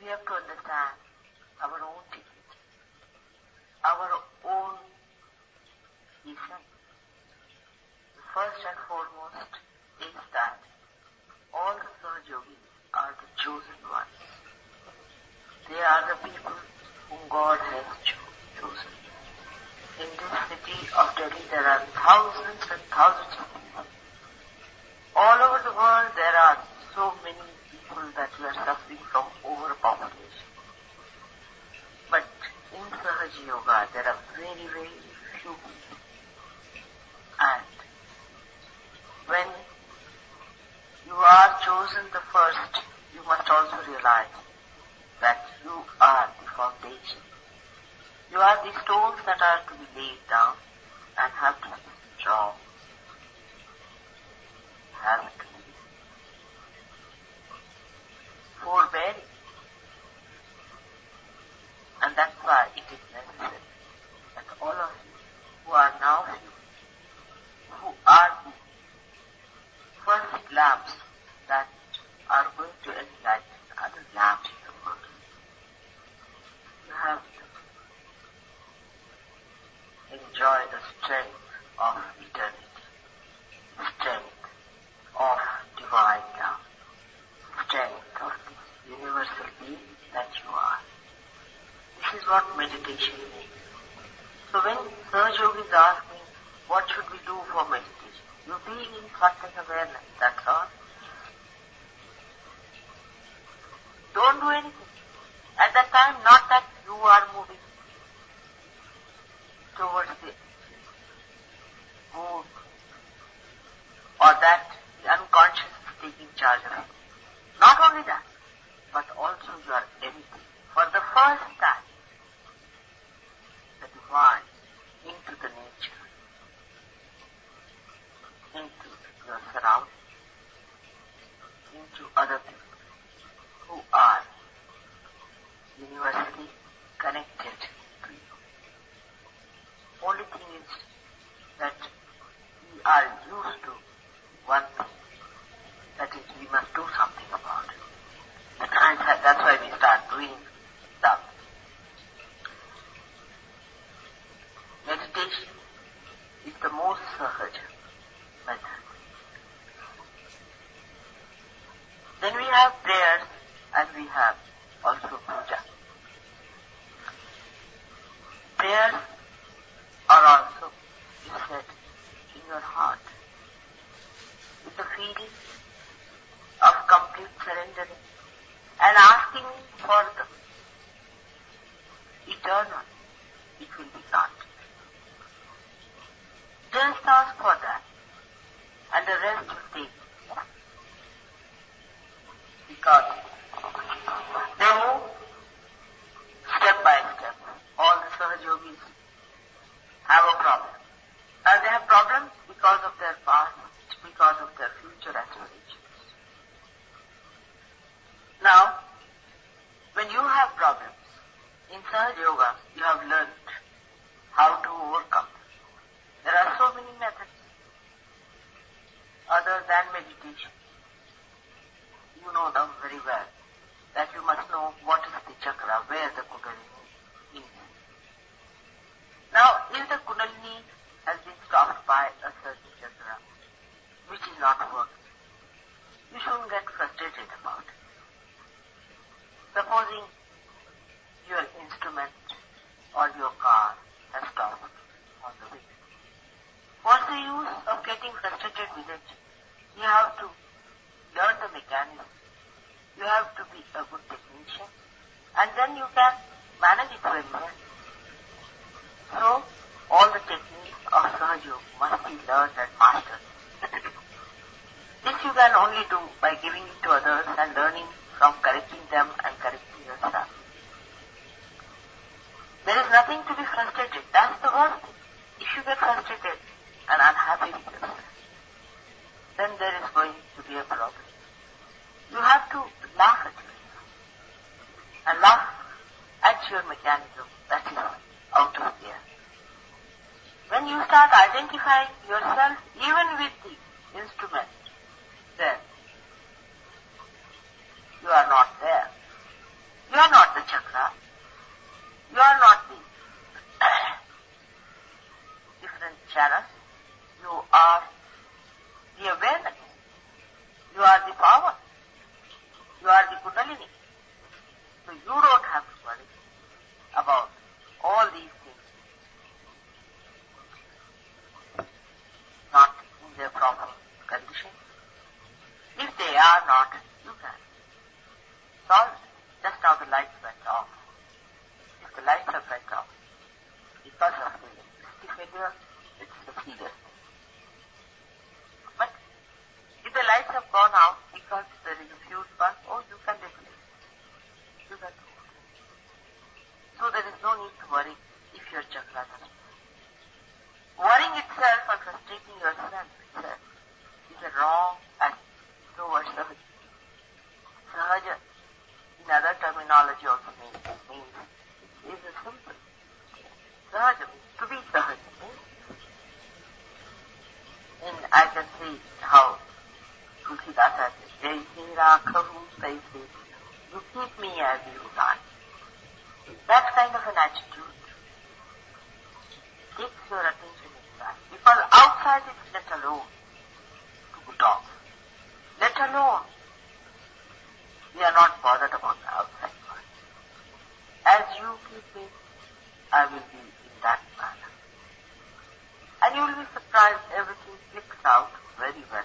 have to understand our own dignity, our own essence. First and foremost is that all the Sahajogis are the chosen ones. They are the people whom God has chosen. In this city of Delhi there are thousands and thousands of people. All over the world there are so many people that we are suffering from overpopulation. But in Sahaja Yoga there are very, very few people. And when you are chosen the first, you must also realize that you are the foundation. You are the stones that are to be laid down and have to be strong. Have to be forbearing. And that's why it is necessary that all of you who are now here, who are the first lamps that are going to enlighten other lamps in the world, you have to enjoy the strength of eternity, strength of divine love, strength of this universal being that you are. This is what meditation means. So when Sahaja Yogis ask me, what should we do for meditation? You being in certain awareness, that's all. Don't do anything. At that time, not that you are moving towards the mood or that the unconscious is taking charge of it. Not only that, but also you are emitting for the first time the divine into the nature, into your surroundings, into other people who are universally connected to you. Only thing is that we are used to one thing, that is we must do something about it. And that's why we start doing stuff. Meditation is the most sahaja method. Then we have prayers and we have also puja. Prayers are also, you said, in your heart, with the feeling of complete surrendering and asking for the eternal, it will be granted. Just ask for that, and the rest will take. Because they move step by step. All the Sahaja Yogis have a problem. And they have problems because of their past, because of their future aspirations. Now, when you have problems, in Sahaja Yoga, you have learned how to overcome them. There are so many methods other than meditation. You know them very well, that you must know what is the chakra, where the Kundalini is. Now, if the Kundalini has been stopped by a certain chakra, which is not working, you shouldn't get frustrated about it. Supposing your instrument or your car has stopped on the way. What's the use of getting frustrated with it? You have to learn the mechanism. You have to be a good technician, and then you can manage it very well. So, all the techniques of Sahaja Yoga must be learned and mastered. This you can only do by giving it to others and learning from correcting them and correcting yourself. There is nothing to be frustrated. That's the worst thing. If you get frustrated and unhappy with yourself, then there is going to be a problem. You have to laugh at yourself and laugh at your mechanism that is out of there. When you start identifying yourself even with the instrument, then you are not there. You are Kundalini. So you don't have to worry about all these things not in their proper condition. If they are not, you can solve it. Just now the lights went off. If the lights have went off because of the electricity failure, it's the serious thing. But if the lights have gone out because there is a fuse bulb, you can replace it. You can do it. So there is no need to worry if your chakras are not. Worrying itself or frustrating yourself itself is a wrong attitude towards Sahaja. Sahaja, in other terminology also means is a simple. Sahaja means to be Sahaja. And I can see how Tulsidas says, Jai Sri Rakhavu Saisi, you keep me as you like. That kind of an attitude takes your attention inside. Because outside it's let alone to good dogs. Let alone. We are not bothered about the outside world. As you keep it, I will be in that manner. And you will be surprised everything clicks out very well.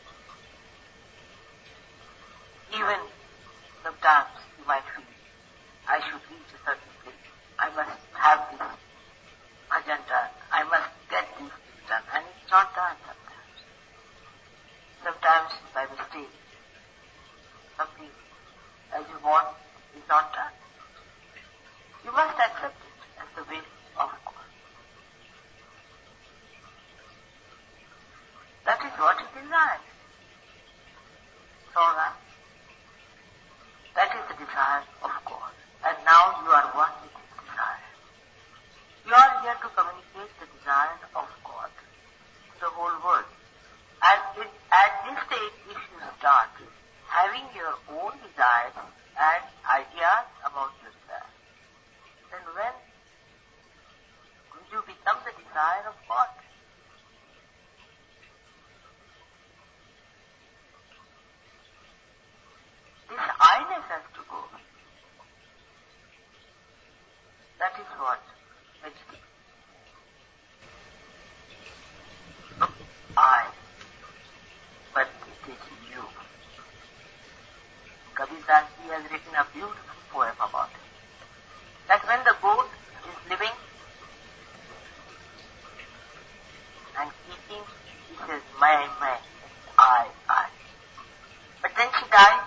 Even sometimes you might feel, I should reach a certain place. I must have this agenda. I must get these things done. And it's not done sometimes. Sometimes by mistake, something as you want is not done. You must accept it as the will of God. That is what is desired. So that is the desire of God. And now you are one with His desire. You are here to communicate the desire of God to the whole world. And at this stage, if you start having your own desires and ideas about yourself, then when will you become the desire of God? This I-ness has to go. That is what meditation. I, but it is you. Kabir Das Ji has written a beautiful poem about it. That when the goat is living and eating, he says, my, I. But then she dies,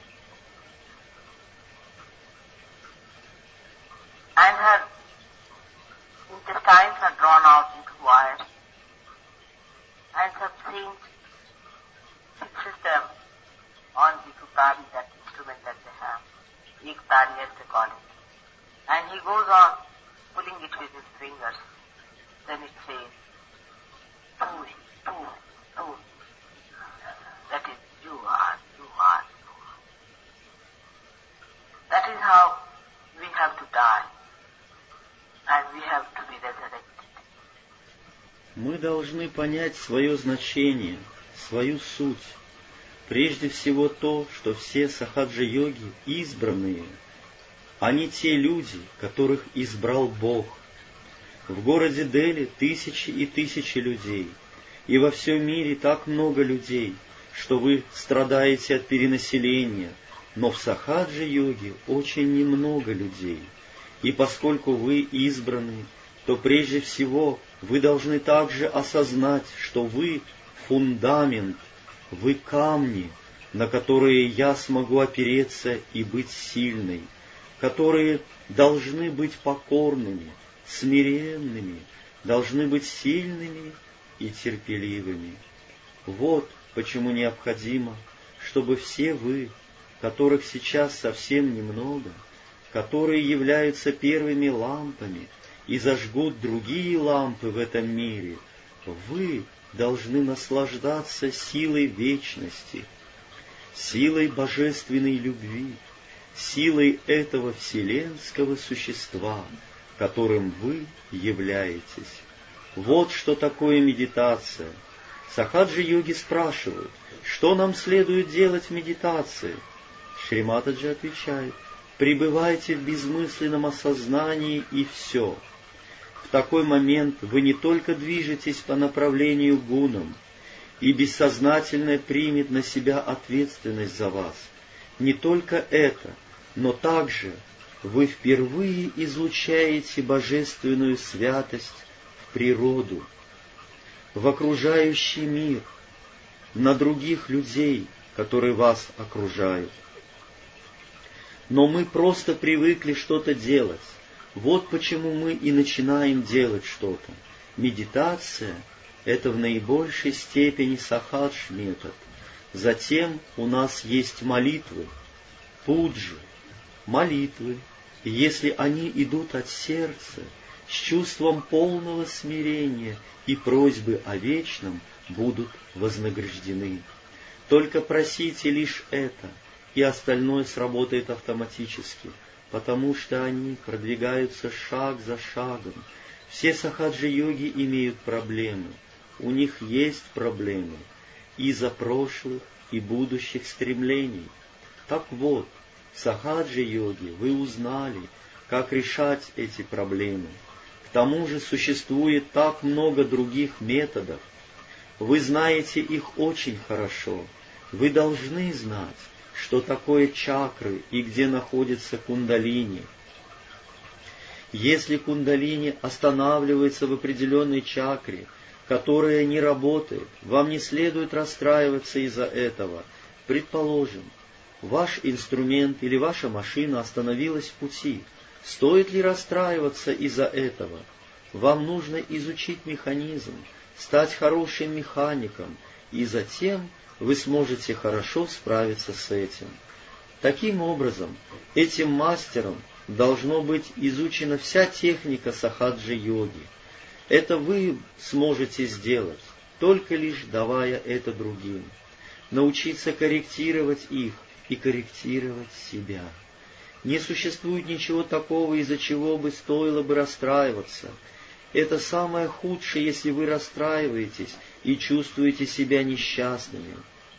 and her intestines are drawn out into wires, and some saint fixes them on the tutari, that instrument that they have, iktari as they call it. And he goes on pulling it with his fingers. Then it says, tu. That is, you are. That is how we have to die. And we have to be resurrected. Мы должны понять свое значение, свою суть. Прежде всего то, что все сахаджа-йоги избранные, они те люди, которых избрал Бог. В городе Дели тысячи и тысячи людей, и во всем мире так много людей, что вы страдаете от перенаселения, но в сахаджа-йоге очень немного людей. И поскольку вы избраны, то прежде всего вы должны также осознать, что вы фундамент, вы камни, на которые я смогу опереться и быть сильной, которые должны быть покорными, смиренными, должны быть сильными и терпеливыми. Вот почему необходимо, чтобы все вы, которых сейчас совсем немного, которые являются первыми лампами и зажгут другие лампы в этом мире, вы должны наслаждаться силой вечности, силой божественной любви, силой этого вселенского существа, которым вы являетесь. Вот что такое медитация. Сахаджа-йоги спрашивают, что нам следует делать в медитации. Шри Матаджи отвечает: пребывайте в безмысленном осознании и все. В такой момент вы не только движетесь по направлению к гунам, и бессознательное примет на себя ответственность за вас. Не только это, но также вы впервые излучаете божественную святость в природу, в окружающий мир, на других людей, которые вас окружают. Но мы просто привыкли что-то делать. Вот почему мы и начинаем делать что-то. Медитация — это в наибольшей степени сахадж метод. Затем у нас есть молитвы, пуджи, молитвы. И если они идут от сердца, с чувством полного смирения и просьбы о вечном, будут вознаграждены. Только просите лишь это, и остальное сработает автоматически, потому что они продвигаются шаг за шагом. Все сахаджи-йоги имеют проблемы. У них есть проблемы из-за прошлых и будущих стремлений. Так вот, в сахаджи-йоге вы узнали, как решать эти проблемы. К тому же существует так много других методов. Вы знаете их очень хорошо. Вы должны знать, что такое чакры и где находится кундалини. Если кундалини останавливается в определенной чакре, которая не работает, вам не следует расстраиваться из-за этого. Предположим, ваш инструмент или ваша машина остановилась в пути. Стоит ли расстраиваться из-за этого? Вам нужно изучить механизм, стать хорошим механиком, и затем вы сможете хорошо справиться с этим. Таким образом, этим мастером должно быть изучена вся техника сахаджи-йоги. Это вы сможете сделать, только лишь давая это другим. Научиться корректировать их и корректировать себя. Не существует ничего такого, из-за чего бы стоило бы расстраиваться. Это самое худшее, если вы расстраиваетесь и чувствуете себя несчастными.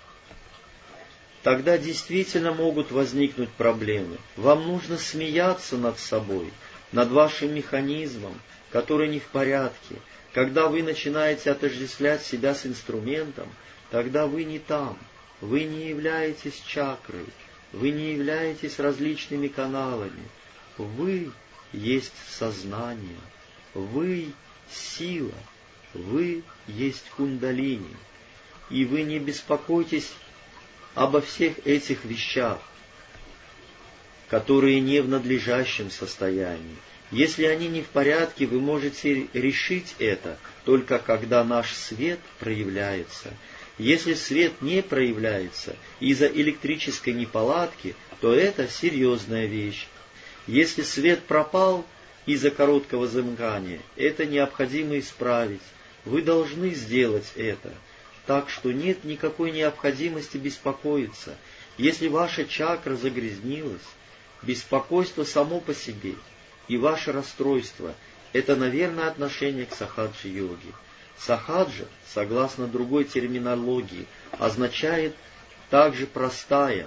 Тогда действительно могут возникнуть проблемы. Вам нужно смеяться над собой, над вашим механизмом, который не в порядке. Когда вы начинаете отождествлять себя с инструментом, тогда вы не там. Вы не являетесь чакрой, вы не являетесь различными каналами. Вы есть сознание, вы сила, вы есть кундалини. И вы не беспокойтесь обо всех этих вещах, которые не в надлежащем состоянии. Если они не в порядке, вы можете решить это только когда наш свет проявляется. Если свет не проявляется из-за электрической неполадки, то это серьезная вещь. Если свет пропал из-за короткого замыкания, это необходимо исправить. Вы должны сделать это. Так что нет никакой необходимости беспокоиться. Если ваша чакра загрязнилась, беспокойство само по себе и ваше расстройство — это, наверное, отношение к сахаджи-йоге. Сахаджа, согласно другой терминологии, означает также простая.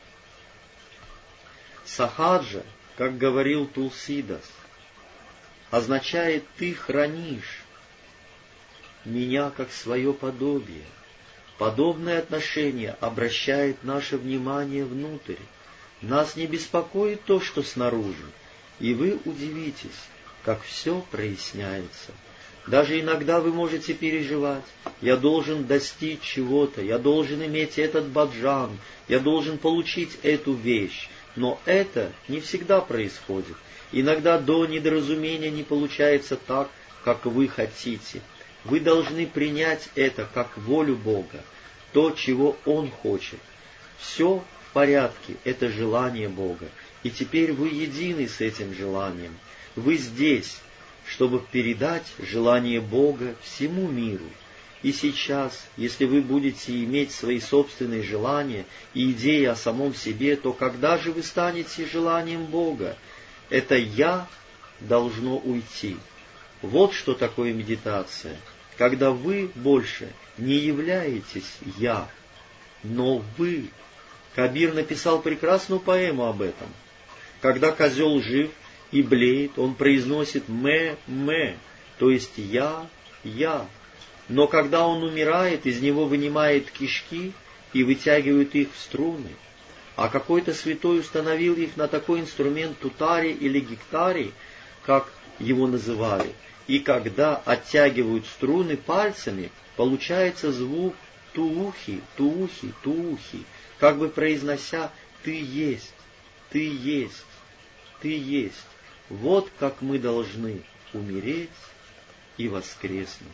Сахаджа, как говорил Тулсидас, означает «ты хранишь меня как свое подобие». Подобное отношение обращает наше внимание внутрь. Нас не беспокоит то, что снаружи, и вы удивитесь, как все проясняется. Даже иногда вы можете переживать: я должен достичь чего-то, я должен иметь этот баджан, я должен получить эту вещь. Но это не всегда происходит. Иногда до недоразумения не получается так, как вы хотите. Вы должны принять это как волю Бога, то, чего Он хочет. Все в порядке, это желание Бога. И теперь вы едины с этим желанием. Вы здесь, чтобы передать желание Бога всему миру. И сейчас, если вы будете иметь свои собственные желания и идеи о самом себе, то когда же вы станете желанием Бога? Это «я» должно уйти. Вот что такое медитация. Когда вы больше не являетесь «я», но вы Кабир написал прекрасную поэму об этом. Когда козел жив и блеет, он произносит «мэ», то есть «я». Но когда он умирает, из него вынимают кишки и вытягивают их в струны. А какой-то святой установил их на такой инструмент тутари или гектари, как его называли. И когда оттягивают струны пальцами, получается звук туухи, туухи, туухи, как бы произнося «ты есть, ты есть, ты есть». Вот как мы должны умереть и воскреснуть.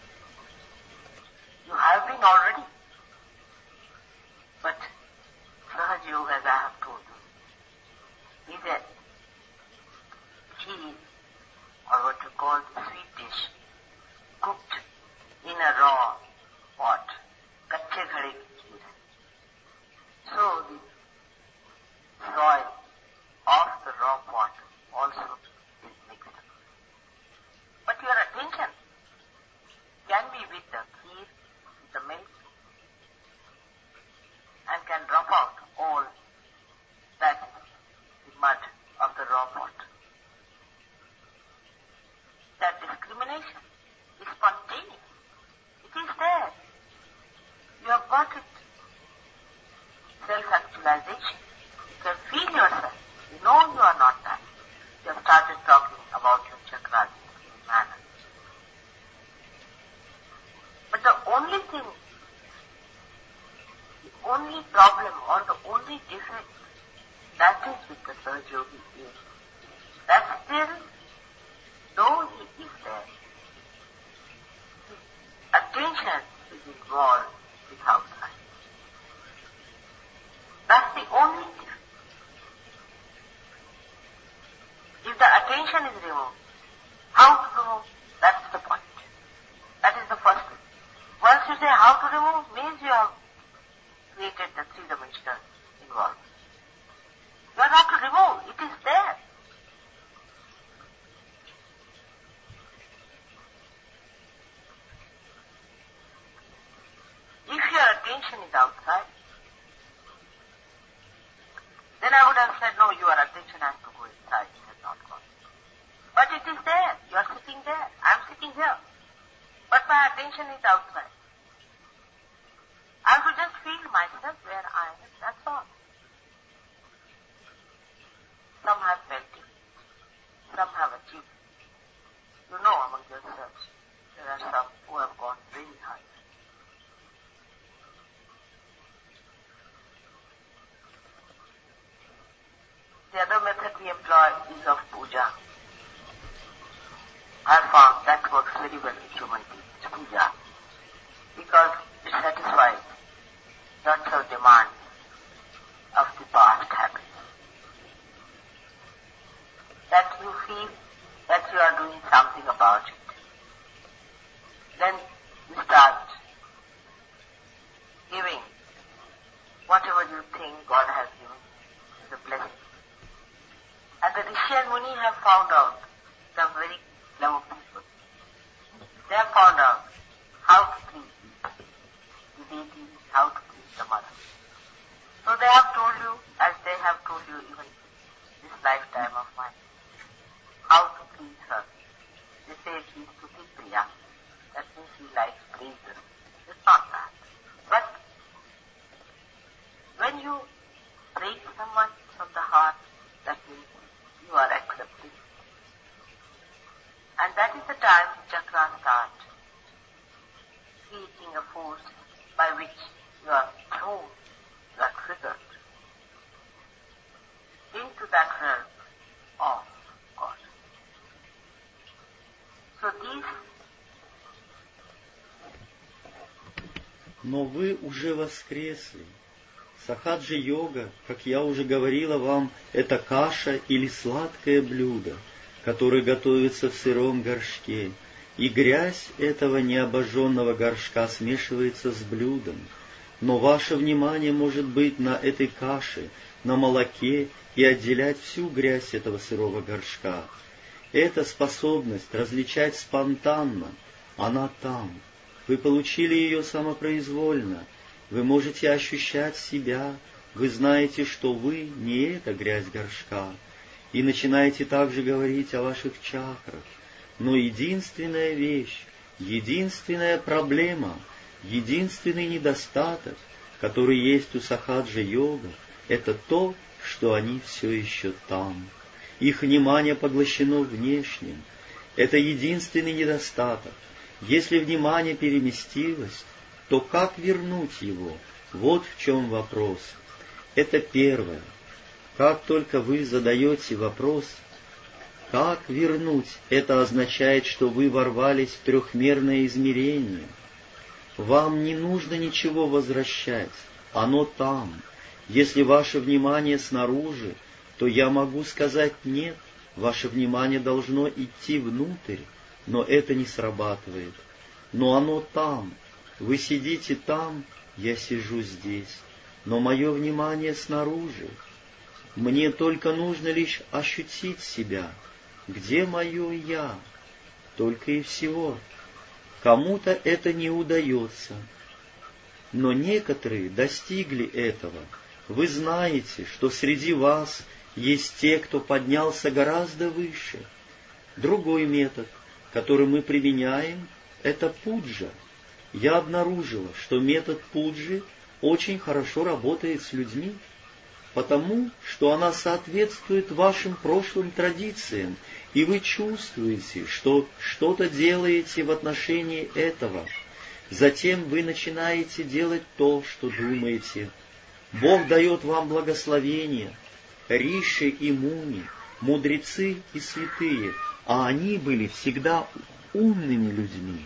You have been already, but Sahaja Yoga, as I have told you, is a kheer, or what you call the sweet dish, cooked in a raw pot, kache ghade ki kheer hai. So the soil of the raw pot also is mixed. But your attention can be with the kheer, with the milk, and can drop out all that the mud of the raw pot. That discrimination is spontaneous. It is there. You have got it. Self-actualization. You can feel yourself. You know you are not that. You have started talking about your chakras in this manner. But the only thing, the only problem or the only defect that is with the Sahaja Yogi is that still, though he is there, his attention is involved with outside. That's the only difference. If the attention is removed, how to remove? That's the point. That is the first thing. Once you say how to remove, means you have created the three-dimensional involvement. You are not to remove, it is there. If your attention is outside, then I would have said, no, your attention has to go inside, it has not gone. But it is there, you are sitting there, I am sitting here. But my attention is outside. I have to just feel myself where I am, that's all. Some have felt it, some have achieved it. You know among yourselves, there are some who have gone very high. The other method we employ is of puja. I found that works very well with human beings, puja, because it satisfies lots of demands of the past habits. That you feel that you are doing something about it. Then you start giving whatever you think God has given as a blessing. And the Rishi and Muni have found out, some very clever people, they have found out how to treat the deity, how to treat the mother. So they have told you, as they have told you even this lifetime of mine, how to please her. They say she is Stuti Priya. That means she likes praises. It's not that. But when you praise someone from the heart, that means you are accepting. And that is the time chakras start creating a force by which you are thrown, you are triggered into that realm of God. So these. Но вы уже воскресли. Сахаджа-йога, как я уже говорила вам, это каша или сладкое блюдо, которое готовится в сыром горшке, и грязь этого необожженного горшка смешивается с блюдом. Но ваше внимание может быть на этой каше, на молоке и отделять всю грязь этого сырого горшка. Эта способность различать спонтанно, она там. Вы получили ее самопроизвольно. Вы можете ощущать себя, вы знаете, что вы не эта грязь горшка, и начинаете также говорить о ваших чакрах. Но единственная вещь, единственная проблема, единственный недостаток, который есть у сахаджа-йогов, это то, что они все еще там. Их внимание поглощено внешним. Это единственный недостаток. Если внимание переместилось, то как вернуть его? Вот в чем вопрос. Это первое. Как только вы задаете вопрос, как вернуть, это означает, что вы ворвались в трехмерное измерение. Вам не нужно ничего возвращать, оно там. Если ваше внимание снаружи, то я могу сказать нет, ваше внимание должно идти внутрь, но это не срабатывает. Но оно там, вы сидите там, я сижу здесь, но мое внимание снаружи. Мне только нужно лишь ощутить себя. Где мое «я»? Только и всего. Кому-то это не удается. Но некоторые достигли этого. Вы знаете, что среди вас есть те, кто поднялся гораздо выше. Другой метод, который мы применяем, это пуджа. Я обнаружила, что метод пуджи очень хорошо работает с людьми, потому что она соответствует вашим прошлым традициям, и вы чувствуете, что что-то делаете в отношении этого. Затем вы начинаете делать то, что думаете. Бог дает вам благословение. Риши и Муни, мудрецы и святые, а они были всегда умными людьми.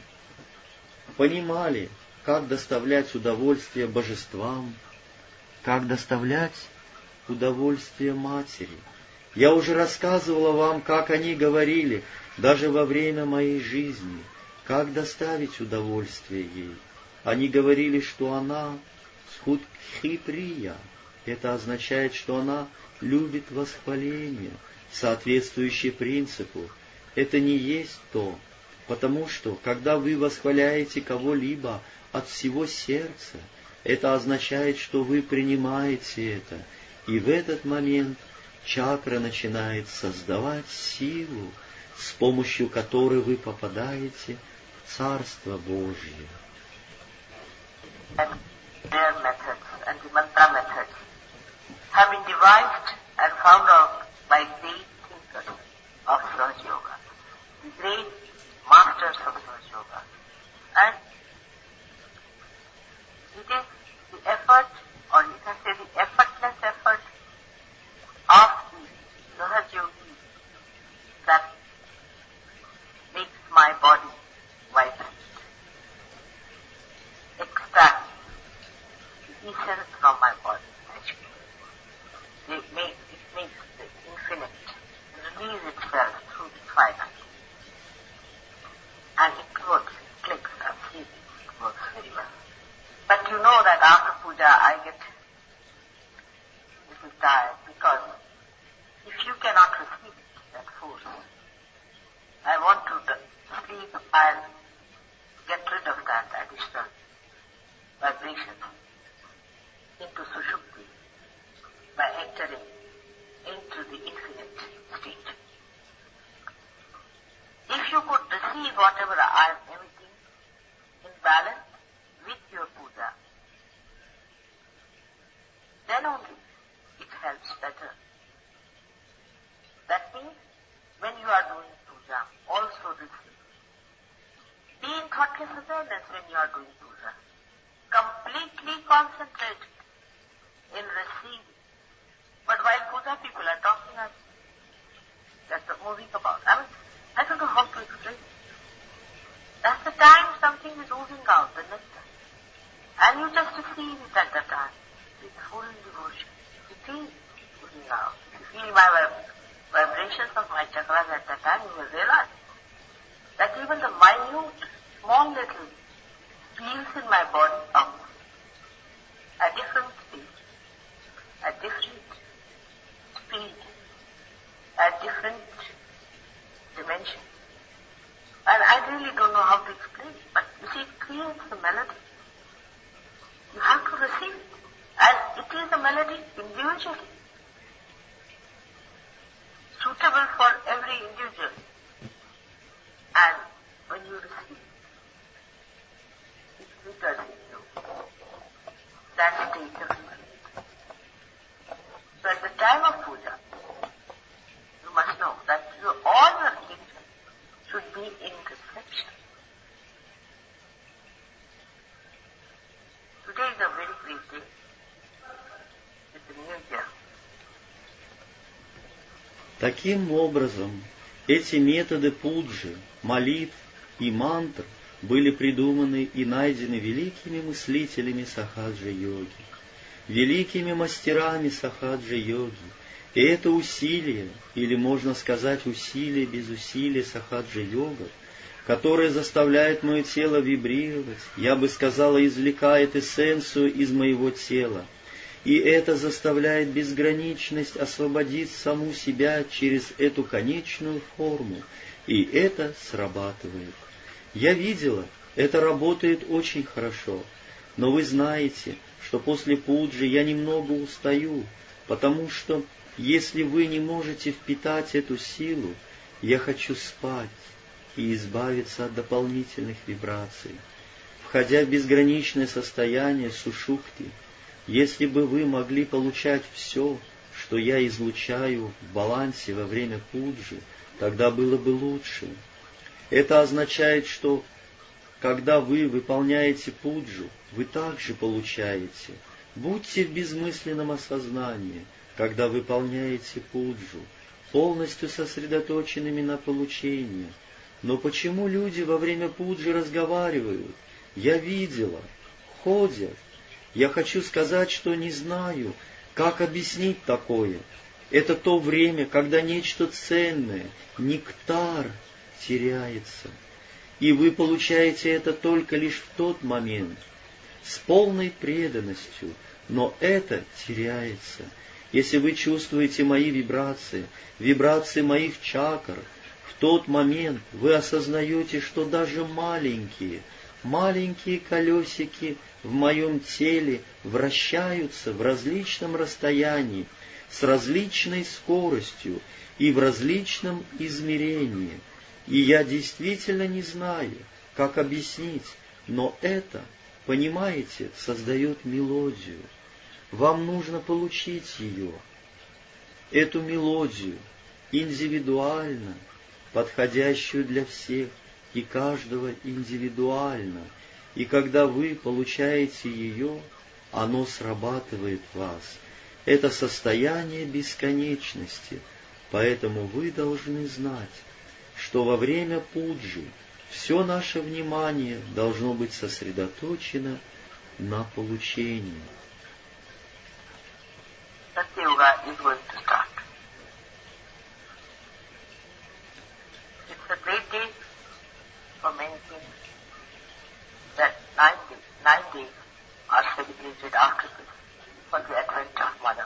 Понимали, как доставлять удовольствие божествам, как доставлять удовольствие матери. Я уже рассказывала вам, как они говорили, даже во время моей жизни, как доставить удовольствие ей. Они говорили, что она схудхиприя. Это означает, что она любит восхваление, соответствующее принципу. Это не есть то, потому что, когда вы восхваляете кого-либо от всего сердца, это означает, что вы принимаете это, и в этот момент чакра начинает создавать силу, с помощью которой вы попадаете в Царство Божье. Their methods and the mantra methods have been devised and found out by great thinkers of Sahaja Yoga, the great masters of Sahaja Yoga. And it is the effort, or you can say the effortless effort of the Sahaja Yogi that makes my body vibrant, extract the essence from my body. It makes the infinite release itself through the finite. And it works, it clicks, and see, it works very well. But you know that after puja I get a little tired, because if you cannot receive that force, I want to sleep, I'll get rid of that additional vibration into sushupti by entering into the infinite state. If you could receive whatever I am emitting in balance with your puja, then only it helps better. That means when you are doing puja, also receive. Be in thoughtless awareness when you are doing puja. Completely concentrate in receiving. But while puja people are talking, that's the moving about. I don't know how to explain it. That's the time something is oozing out, the nectar. And you just receive it at that time with full devotion. You feel it oozing out. If you feel my vibrations of my chakras at that time, you will realize that even the minute, small little feels in my body up at different speed, at different speed, at different dimensions. And I really don't know how to explain it, but you see, it creates a melody. You have to receive it. And it is a melody individually, suitable for every individual. And when you receive, it triggers in you that state of infinity. So at the time of puja, you must know that all your attention should be in reflection. Today is a very great day. It's the new year. Таким образом, эти методы пуджи, молитв и мантр были придуманы и найдены великими мыслителями сахаджа-йоги, великими мастерами сахаджа-йоги. И это усилие, или можно сказать усилие без усилия сахаджа-йога, которое заставляет мое тело вибрировать, я бы сказала, извлекает эссенцию из моего тела. И это заставляет безграничность освободить саму себя через эту конечную форму. И это срабатывает. Я видела, это работает очень хорошо. Но вы знаете, что после пуджи я немного устаю, потому что если вы не можете впитать эту силу, я хочу спать и избавиться от дополнительных вибраций. Входя в безграничное состояние сушукти, если бы вы могли получать все, что я излучаю в балансе во время пуджи, тогда было бы лучше. Это означает, что когда вы выполняете пуджу, вы также получаете. Будьте в безмысленном осознании, когда выполняете пуджу, полностью сосредоточенными на получении. Но почему люди во время пуджи разговаривают? Я видела, ходят. Я хочу сказать, что не знаю, как объяснить такое. Это то время, когда нечто ценное, нектар, теряется. И вы получаете это только лишь в тот момент, с полной преданностью, но это теряется. Если вы чувствуете мои вибрации, вибрации моих чакр, в тот момент вы осознаете, что даже маленькие колесики в моем теле вращаются в различном расстоянии, с различной скоростью и в различном измерении. И я действительно не знаю, как объяснить, но это, понимаете, создает мелодию. Вам нужно получить ее, эту мелодию, индивидуально, подходящую для всех и каждого индивидуально. И когда вы получаете ее, оно срабатывает в вас. Это состояние бесконечности, поэтому вы должны знать, что во время пуджи все наше внимание должно быть сосредоточено на получении. Bhakti Yoga is going to start. It's a great day for many things. That 9 days are celebrated after this for the advent of Mother.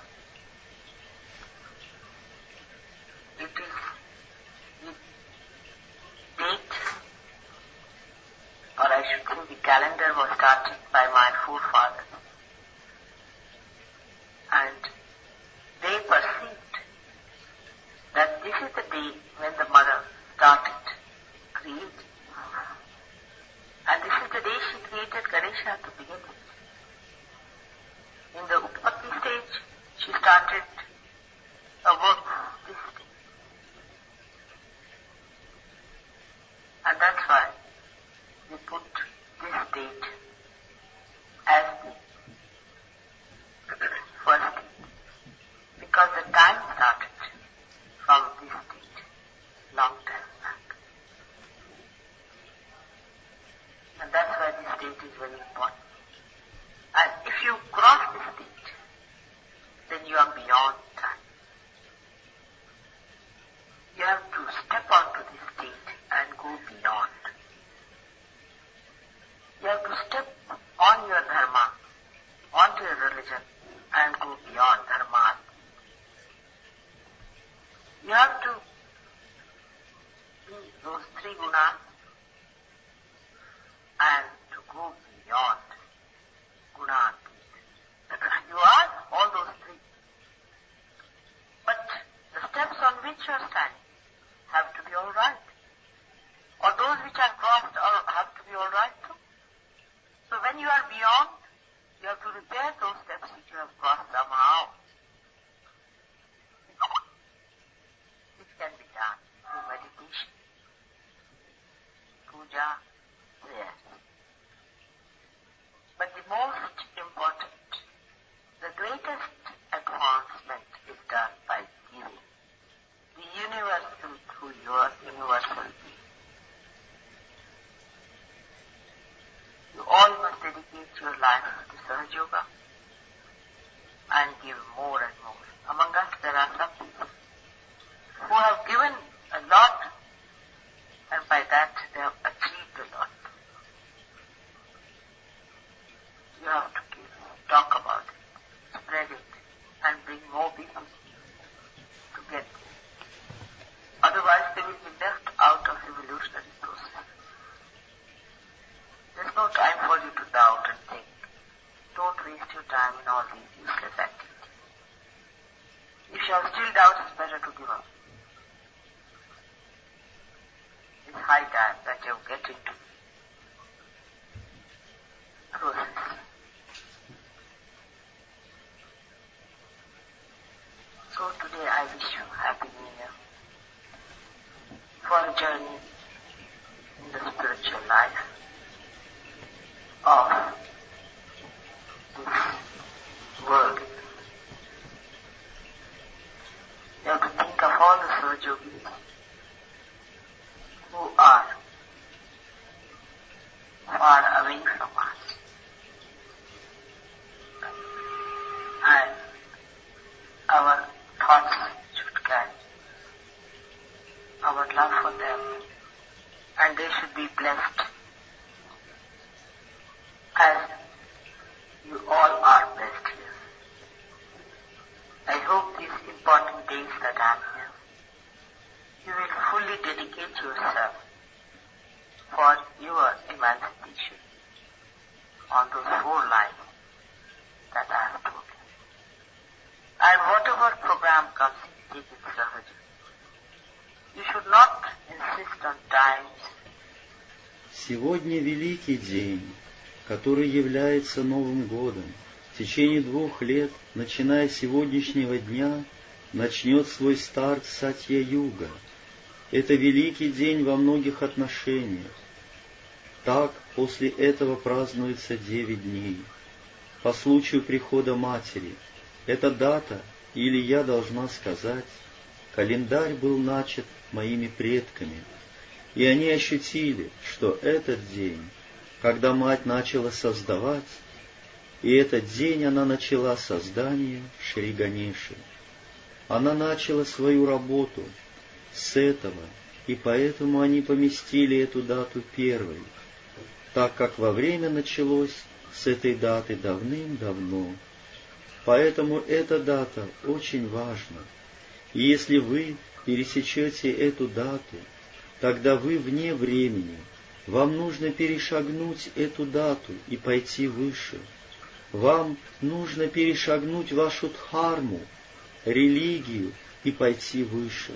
It is the date, or I should say the calendar was started by my forefathers. And they perceived that this is the day when the Mother started creating. And this is the day she created Ganesha to begin with. In the Utpatti stage, she started a work this day. And that's why we put this date as the first date. Because the time started from this date, long time back. And that's why this date is very important. And if you cross this date, then you are beyond time. You have to step onto this date and go beyond. You have to step on your dharma, onto your religion, and go beyond dharma. You have to be those 3 gunas and to go beyond gunas. You are all those 3, which you are standing have to be all right. Or those which are crossed have to be all right too. So when you are beyond, you have to repair those steps which you have crossed somehow. This can be done through meditation, puja, prayer. But the most important, the greatest advancement is done by giving the universal through your universal being. You all must dedicate your life to Sahaja Yoga and give more and more. Among us there are some people who have given a lot, and by that they have achieved a lot. You have to talk about it, spread it, and bring more people to get it. Otherwise they will be left out of evolutionary process. There's no time for you to doubt and think. Don't waste your time in all these useless activities. If you have still doubts, it's better to give up. It's high time that you get into the process. So today I wish you a happy New Year for a journey in the spiritual life of this world. You have to think of all the Sahaja Yogis who are far away from us. And our thoughts should carry our love for them, and they should be blessed as you all are blessed here. I hope these important days that I am here, you will fully dedicate yourself for your emancipation on those 4 lines that I have told you. And whatever program comes, take it Sahaja. You should not insist on times. Сегодня великий день, который является Новым годом. В течение 2 лет, начиная с сегодняшнего дня, начнет свой старт Сатья-юга. Это великий день во многих отношениях. Так, после этого празднуется 9 дней. По случаю прихода Матери. Эта дата, или я должна сказать, календарь был начат моими предками, и они ощутили, что этот день, когда Мать начала создавать, и этот день она начала создание Шри Ганеши. Она начала свою работу с этого, и поэтому они поместили эту дату первой, так как во время началось с этой даты давным-давно. Поэтому эта дата очень важна. И если вы пересечете эту дату, тогда вы вне времени. Вам нужно перешагнуть эту дату и пойти выше. Вам нужно перешагнуть вашу дхарму, религию и пойти выше.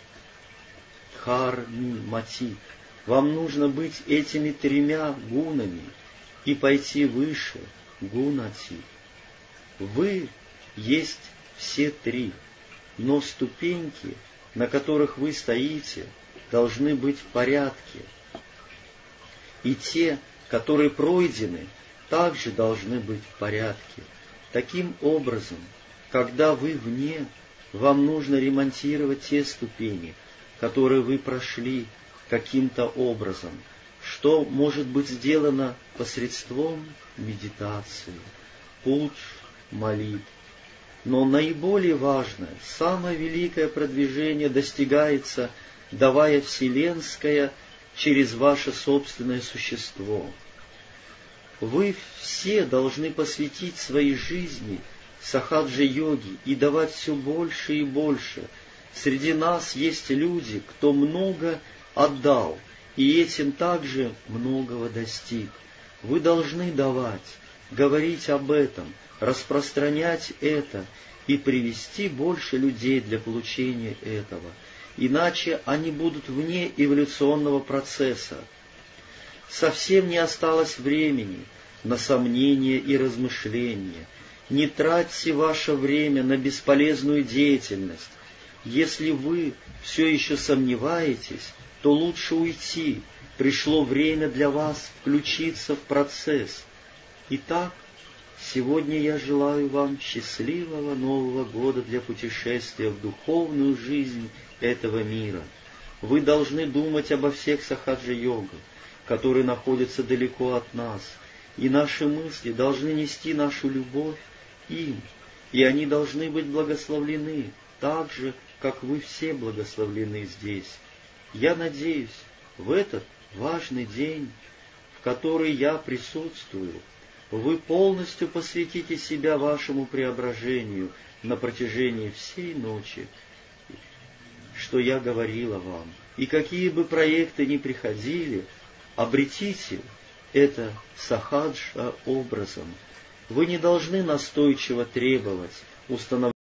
Дхарми-мати. Вам нужно быть этими 3 гунами и пойти выше. Гунати. Вы есть все 3, но ступеньки, на которых вы стоите, должны быть в порядке. И те, которые пройдены, также должны быть в порядке. Таким образом, когда вы вне, вам нужно ремонтировать те ступени, которые вы прошли каким-то образом, что может быть сделано посредством медитации, пудж, молитв. Но наиболее важное, самое великое продвижение достигается, давая вселенское через ваше собственное существо. Вы все должны посвятить своей жизни сахаджа-йоге и давать все больше и больше. Среди нас есть люди, кто много отдал, и этим также многого достиг. Вы должны давать, говорить об этом, распространять это и привести больше людей для получения этого. иначе они будут вне эволюционного процесса. Совсем не осталось времени на сомнения и размышления. Не тратьте ваше время на бесполезную деятельность. Если вы все еще сомневаетесь, то лучше уйти. Пришло время для вас включиться в процесс. Итак, сегодня я желаю вам счастливого Нового года для путешествия в духовную жизнь этого мира. Вы должны думать обо всех сахаджа-йогах, которые находятся далеко от нас, и наши мысли должны нести нашу любовь им, и они должны быть благословлены так же, как вы все благословлены здесь. Я надеюсь, в этот важный день, в который я присутствую, вы полностью посвятите себя вашему преображению на протяжении всей ночи, что я говорила вам. И какие бы проекты ни приходили, обретите это сахаджа образом. Вы не должны настойчиво требовать установления